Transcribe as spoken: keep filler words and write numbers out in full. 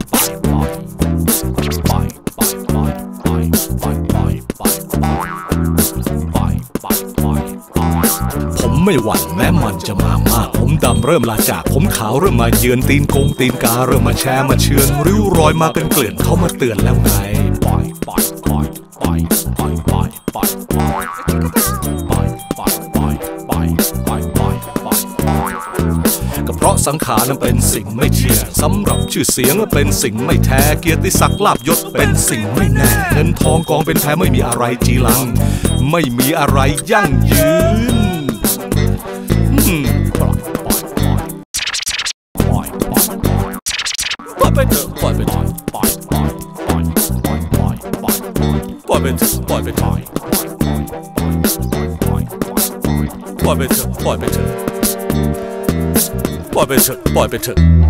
ผมไม่หวั่นแม้มันจะมามากผมดำเริ่มลาจากผมขาวเริ่มมาเยือนตีนกงตีนกาเริ่มมาแชร์มาเชือนริ้วรอยมาเป็นเกลื่อนเขามาเตือนแล้วไงปล่อยปล่อยปล่อยปล่อยปล่อยปล่อยปล่อยปล่อยปล่อยปล่อยปล่อยปล่อยปล่อยปล่อยปล่อยก็เพราะสังขารนั้นเป็นสิ่งไม่เที่ยงสำหรับชื่อเสียงเป็นสิ่งไม่แท้เกียรติศักดิ์ลาภยศเป็นสิ่งไม่แน่เงินทองกองเป็นแท้ไม่มีอะไรจีรังไม่มีอะไรยั่งยืนปล่อยปล่อยปล่อยปล่อยปล่อยปล่อยไปเถอะปล่อยไปปล่อยปล่อยปล่อยปล่อยปล่อยปล่อยปล่อยปล่อยไปเถอะปล่อยไปปล่อยปล่อยปล่อยไปเถอะปล่อยไปเถอะปล่อยไปเถอะปล่อยไปเถอะ